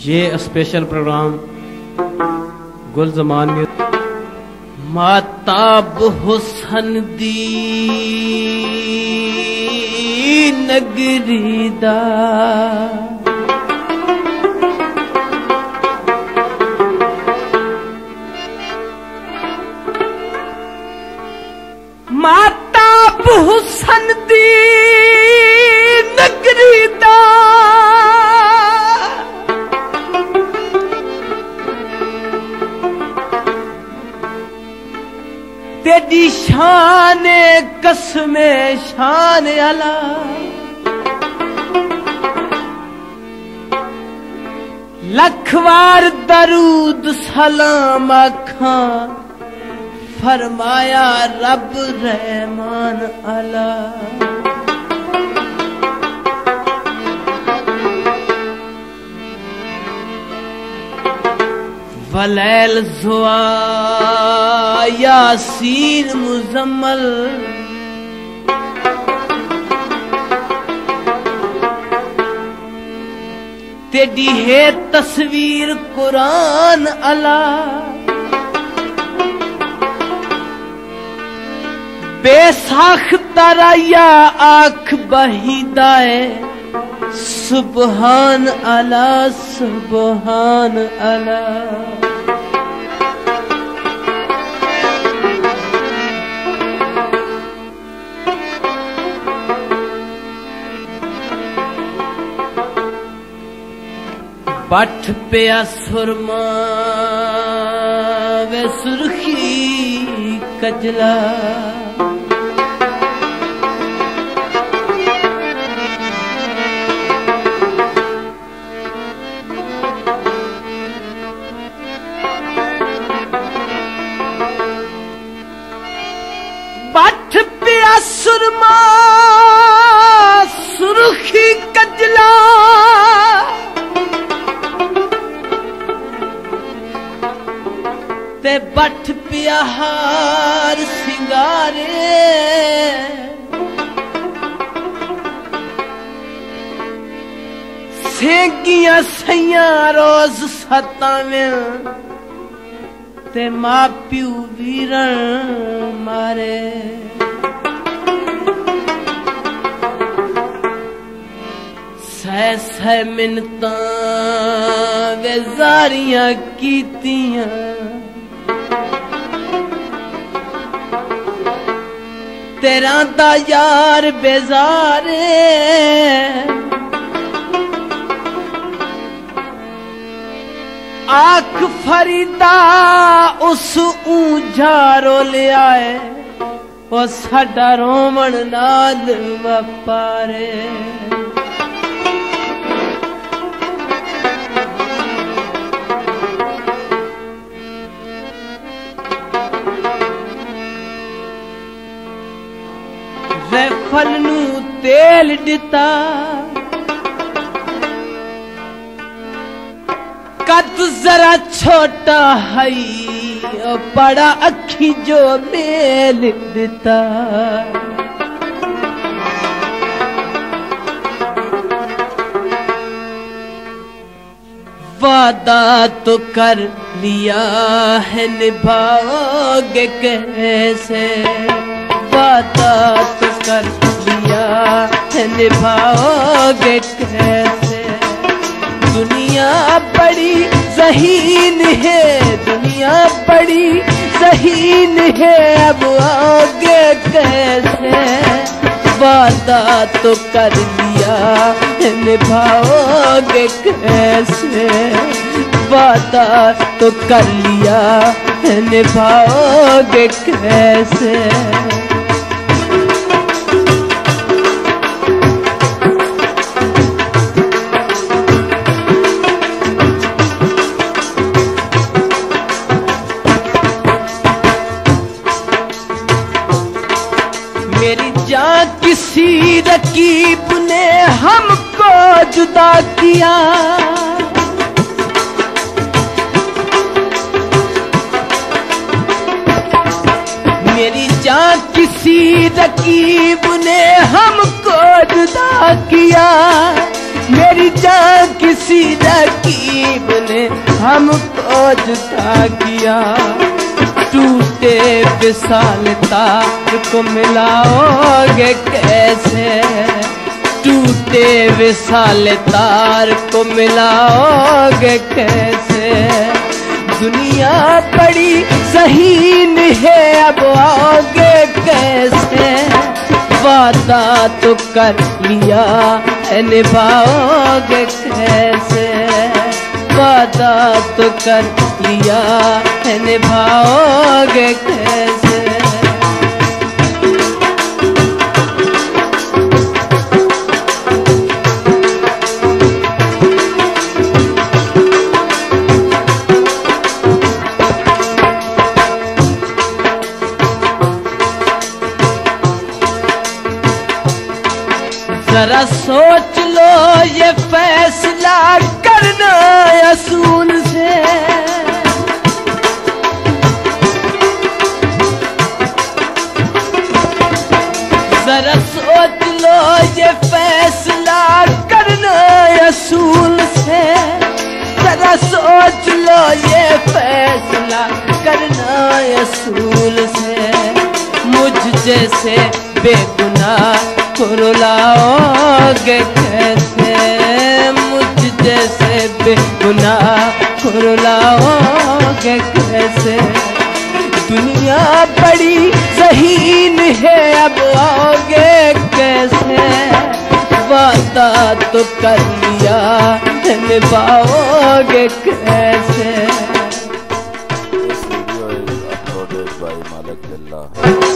ये special programme Gulzaman में माताब हुसन दी नगरी दा माताब हुसन दी नगरी दा तेरी शान कसमे शान अला लखवार दरूद सलाम आखा फरमाया रब रहमान अला वलैल जुआ यासीन मुजम्मल तेरी है तस्वीर कुरान अला बेसाख्ता या आँख बहिदाए सुबहान अला सुबहान अला पठ पिया सुरमा वे सुर्खी कजला पठ पिया सुरमा सुर्खी कजला ते बठ पिया हार सिंगारे सेंगियां सैया रोज सतावें ते मां प्यू वीरण मारे सह सह मिन्नतां वे जारियां कीतियां तेरा दा यार बेजारे आख फरीदा उस ऊंझा रो ले आए वो साडा रोमन नाल वपारे फल नू तेल दिता कद जरा छोटा है बड़ा अखी जो मेल दिता वादा तो कर लिया है निभाओगे कैसे वादा तो कर लिया है निभाओगे कैसे दुनिया बड़ी ज़हीन है दुनिया बड़ी ज़हीन है अब आओगे कैसे वादा तो कर लिया है निभाओगे कैसे वादा तो कर लिया है निभाओगे कैसे मेरी जान किसी रकीब ने हमको जुदा किया मेरी जान किसी रकीब ने हमको जुदा किया मेरी जान किसी रकीब ने हमको जुदा किया। टूटे विशाल तार को मिलाओगे कैसे, टूटे विशाल तार को मिलाओगे कैसे। दुनिया बड़ी ज़हीन है अब आओगे कैसे। वादा तो कर लिया है निभाओगे कैसे, वादा तो कर लिया है निभाओगे कैसे। जरा सोच लो ये फैसला करना असूल से। जरा सोच लो ये फैसला करना असूल से। जरा सोच लो ये फैसला करना असूल से। मुझ जैसे बेगुनाह को रुलाओगे कैसे, मुझ जैसे बेगुनाह को रुलाओगे कैसे। दुनिया बड़ी ज़हीन है अब आओगे कैसे। वादा तो कर लिया निभाओगे कैसे। This video is uploaded by Malik Billah.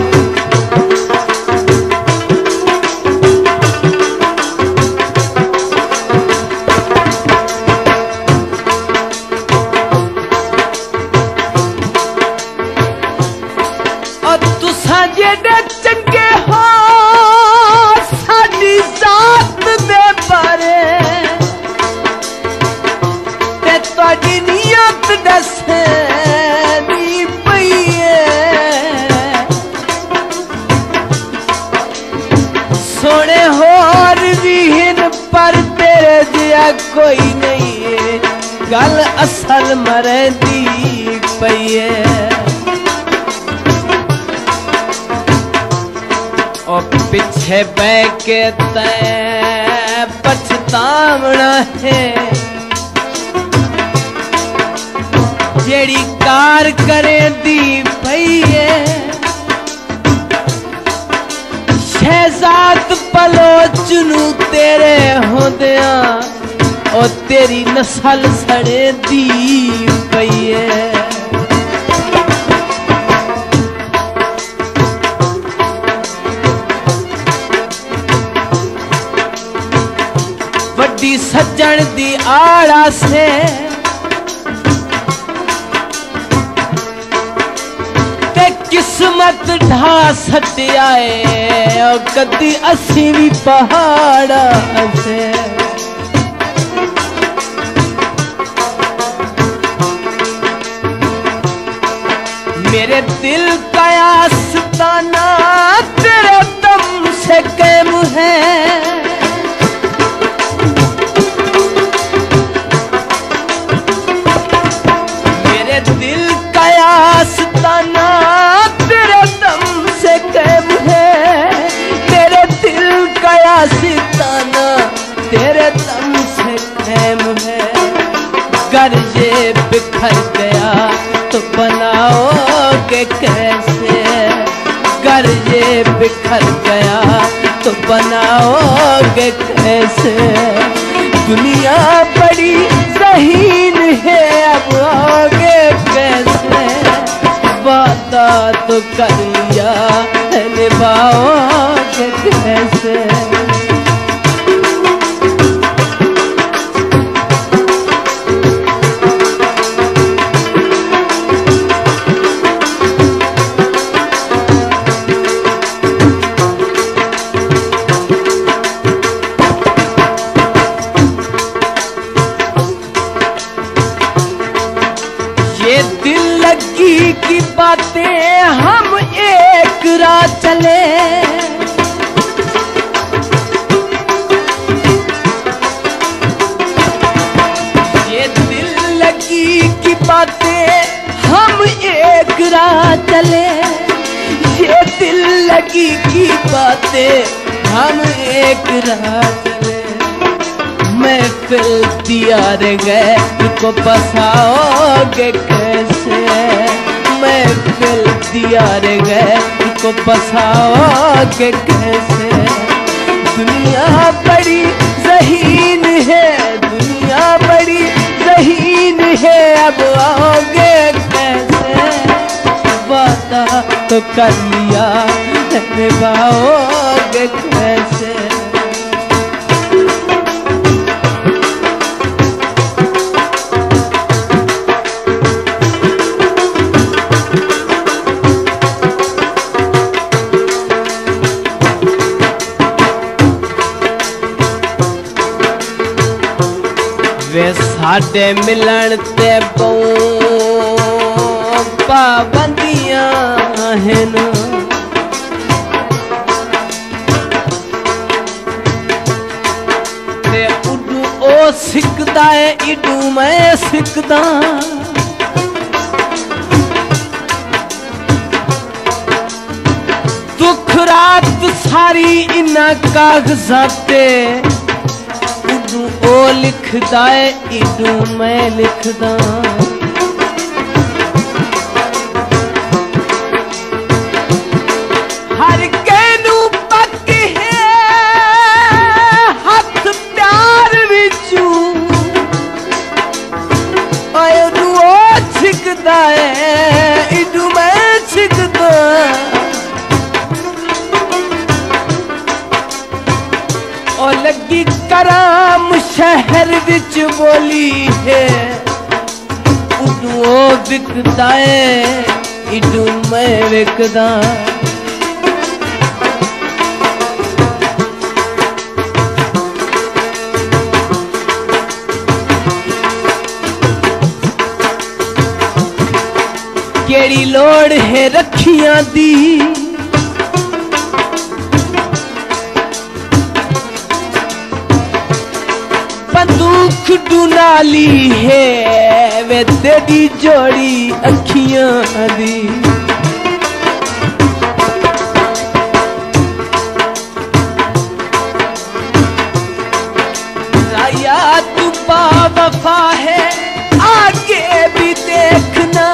जेडे चंगे हो साडी जात दे बारे ते तुहाडी नीयत दसे दी पई है। सोने होर भी हिन पर तेरे जिया कोई नहीं है। गल असल मरदी पई है। और पीछे बह के तै पछतावना है। जेड़ी कार करे दी पई है। शहजाद बलोचनू तेरे होंदिया और तेरी नस्ल सड़े दी पई है। वड्डी सज्जन दी आड़ा से ते किस्मत ढा सटिया है। और कदी असी भी पहाड़ा से मेरे दिल का आस्ताना तेरे दम से कायम है। दिल का आस्ताना तेरे दम से कायम है। तेरे दिल का आस्ताना तेरे दम से कायम है। घर ये बिखर गया तो बनाओगे कैसे। घर ये बिखर गया तो बनाओगे कैसे। दुनिया बड़ी ज़हीन है अब आओगे कैसे। वादा तो कर लिया निभाओगे कैसे। ये दिल लगी की बातें हम एक रात चले। चले, ये दिल लगी की बातें हम एक राह चले। महफिल तैयार गए को बसाओगे कैसे, महफिल तैयार गए को बसाओगे कैसे। दुनिया बड़ी ज़हीन है, दुनिया बड़ी ज़हीन है, अब आओगे कैसे। वादा तो कर लिया, निभाओगे कैसे। वे साडे मिलन ते बहु पाबंदियां हैं, ते उडू ओ सिकदा है, इडू मैं सिकदा। दुख रात सारी इन्ना कागजाते, ओ लिखदा है, इडू मैं लिखदा। हर कैनू पक है हथ प्यार विचू, इडू ओ छिकदा है, इडू मैं छिकदा। ओ लगी कराम शहर विच बोली है, उडू ओ विकदा है, इडू मैं विकदा। केड़ी लोड़ है रखियां दी, बंदूक डुनाली है, वे तेरी जोड़ी अखियां दी। राया तू बावफा है, आगे भी देखना।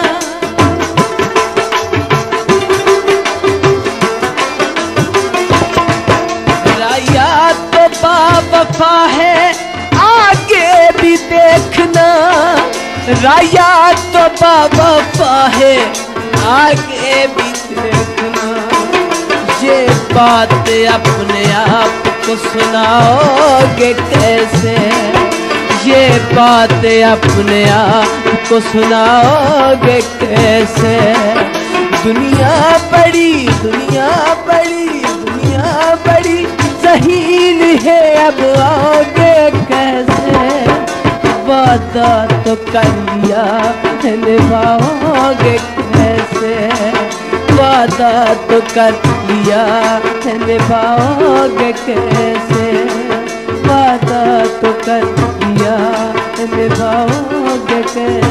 राया तो बावफा है, आगे भी देखना। राया तो बावफा है, आगे भी देखना। ये बात अपने आप को सुनाओगे कैसे, ये बात अपने आप को सुनाओगे कैसे। दुनिया बड़ी, दुनिया बड़ी, दुनिया बड़ी ज़हीन है, अब आओगे कैसे। वादा तो कर लिया, निभाओगे कैसे। वादा तो कर लिया, निभाओगे कैसे। वादा तो कर लिया, निभाओगे कैसे।